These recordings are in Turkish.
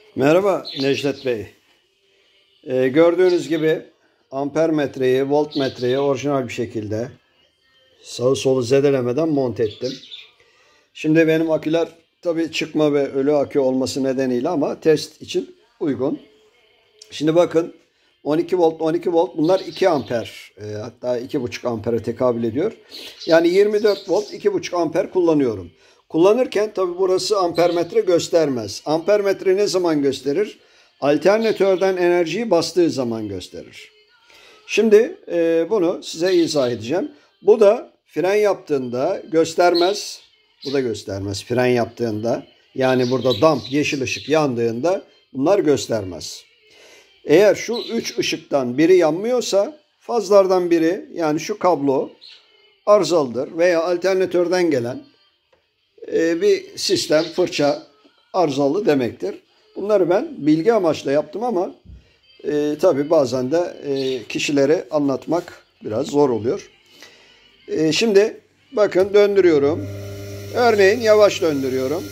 Merhaba Necdet Bey. Gördüğünüz gibi ampermetreyi, voltmetreyi orijinal bir şekilde sağı solu zedelemeden monte ettim. Şimdi benim aküler tabii çıkma ve ölü akü olması nedeniyle ama test için uygun. Şimdi bakın 12 volt 12 volt bunlar 2 amper hatta 2,5 ampere tekabül ediyor. Yani 24 volt 2,5 amper kullanıyorum. Kullanırken tabi burası ampermetre göstermez. Ampermetre ne zaman gösterir? Alternatörden enerjiyi bastığı zaman gösterir. Şimdi bunu size izah edeceğim. Bu da fren yaptığında göstermez. Bu da göstermez fren yaptığında. Yani burada damp yeşil ışık yandığında bunlar göstermez. Eğer şu 3 ışıktan biri yanmıyorsa fazlardan biri yani şu kablo arızalıdır veya alternatörden gelen bir sistem fırça arızalı demektir. Bunları ben bilgi amaçlı yaptım ama tabi bazen de kişilere anlatmak biraz zor oluyor. Şimdi bakın döndürüyorum. Örneğin yavaş döndürüyorum.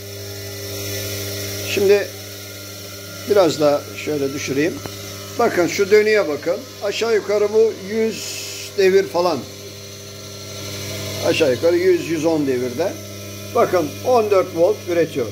Şimdi biraz daha şöyle düşüreyim. Bakın şu dönüye bakın. Aşağı yukarı bu 100 devir falan. Aşağı yukarı 100-110 devirde. Bakın 14 volt üretiyor.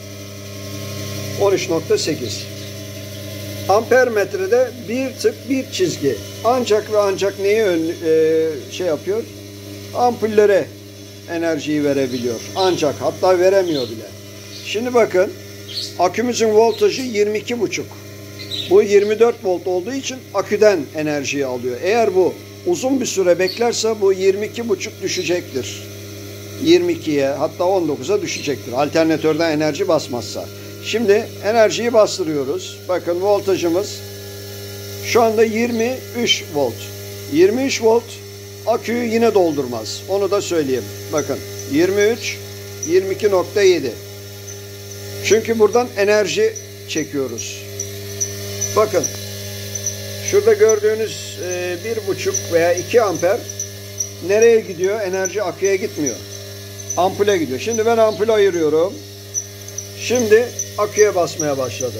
13,8. Ampermetrede bir tık bir çizgi. Ancak ve ancak neyi şey yapıyor? Ampullere enerjiyi verebiliyor. Ancak hatta veremiyor bile. Şimdi bakın akümüzün voltajı 22,5. Bu 24 volt olduğu için aküden enerjiyi alıyor. Eğer bu uzun bir süre beklerse bu 22,5 düşecektir. 22'ye hatta 19'a düşecektir. Alternatörden enerji basmazsa. Şimdi enerjiyi bastırıyoruz. Bakın voltajımız şu anda 23 volt. 23 volt aküyü yine doldurmaz. Onu da söyleyeyim. Bakın 23, 22,7. Çünkü buradan enerji çekiyoruz. Bakın şurada gördüğünüz 1,5 veya 2 amper nereye gidiyor? Enerji aküye gitmiyor. Ampule gidiyor. Şimdi ben ampule ayırıyorum. Şimdi aküye basmaya başladı.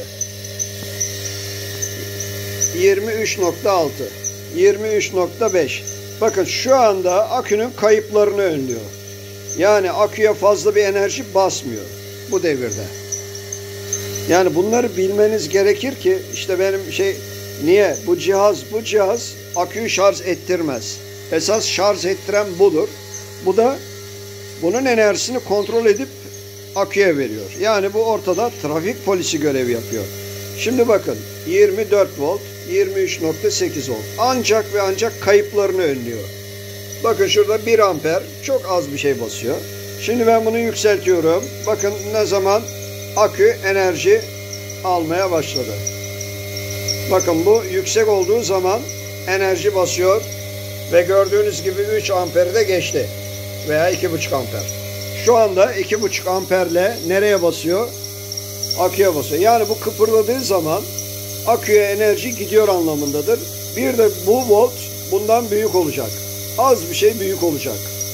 23,6 23,5. Bakın şu anda akünün kayıplarını önlüyor. Yani aküye fazla bir enerji basmıyor bu devirde. Yani bunları bilmeniz gerekir ki işte benim niye bu cihaz aküyü şarj ettirmez. Esas şarj ettiren budur. Bu da bunun enerjisini kontrol edip aküye veriyor. Yani bu ortada trafik polisi görevi yapıyor. Şimdi bakın 24 volt 23,8 volt ancak ve ancak kayıplarını önlüyor. Bakın şurada 1 amper çok az bir şey basıyor. Şimdi ben bunu yükseltiyorum. Bakın ne zaman akü enerji almaya başladı. Bakın bu yüksek olduğu zaman enerji basıyor ve gördüğünüz gibi 3 amperi de geçti veya 2,5 amper. Şu anda 2,5 amperle nereye basıyor? Aküye basıyor. Yani bu kıpırdadığı zaman aküye enerji gidiyor anlamındadır. Bir de bu volt bundan büyük olacak. Az bir şey büyük olacak.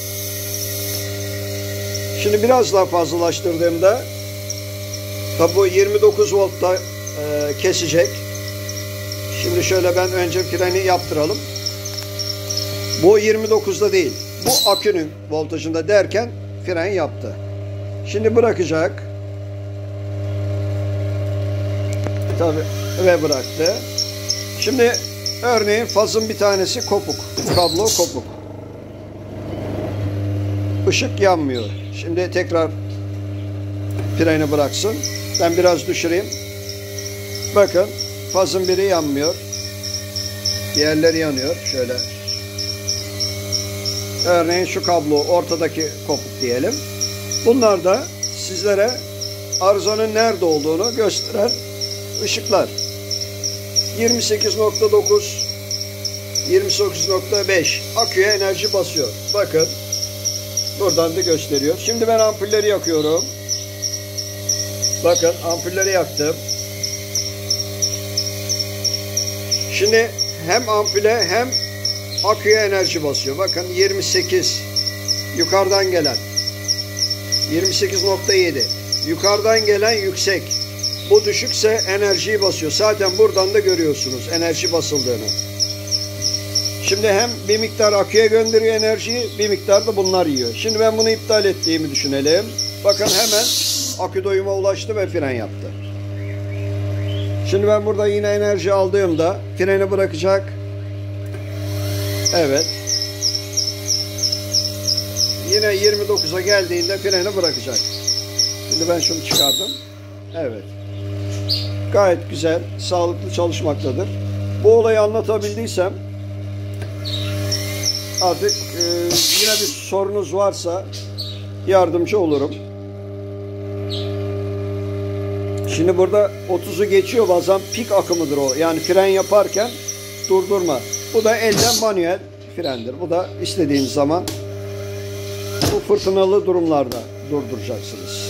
Şimdi biraz daha fazlalaştırdığımda tabi bu 29 voltta kesecek. Şimdi şöyle ben önce freni yaptıralım. Bu 29'da değil. Bu akünün voltajında derken fren yaptı. Şimdi bırakacak. Tabi ve bıraktı. Şimdi örneğin fazın bir tanesi kopuk. Bu kablo kopuk. Işık yanmıyor. Şimdi tekrar freni bıraksın. Ben biraz düşüreyim. Bakın fazın biri yanmıyor. Diğerleri yanıyor. Şöyle. Örneğin şu kablo ortadaki kopuk diyelim. Bunlar da sizlere arızanın nerede olduğunu gösteren ışıklar. 28,9 28,5 aküye enerji basıyor. Bakın buradan da gösteriyor. Şimdi ben ampulleri yakıyorum. Bakın ampulleri yaktım. Şimdi hem ampule hem aküye enerji basıyor. Bakın 28 yukarıdan gelen 28,7 yukarıdan gelen yüksek Bu düşükse enerjiyi basıyor. Zaten buradan da görüyorsunuz enerji basıldığını. Şimdi hem bir miktar aküye gönderiyor enerjiyi, bir miktar da bunlar yiyor. Şimdi ben bunu iptal ettiğimi düşünelim. Bakın hemen akü doyuma ulaştı ve fren yaptı. Şimdi ben burada yine enerji aldığımda freni bırakacak. Evet. Yine 29'a geldiğinde freni bırakacak. Şimdi ben şunu çıkardım. Evet. Gayet güzel, sağlıklı çalışmaktadır. Bu olayı anlatabildiysem artık yine bir sorunuz varsa yardımcı olurum. Şimdi burada 30'u geçiyor, bazen pik akımıdır o. Yani fren yaparken durdurma. Bu da elden manuel frendir. Bu da istediğiniz zaman bu fırtınalı durumlarda durduracaksınız.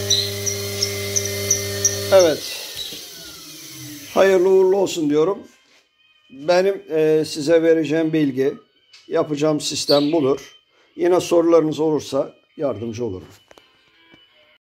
Evet. Hayırlı uğurlu olsun diyorum. Benim size vereceğim bilgi, yapacağım sistem budur. Yine sorularınız olursa yardımcı olurum.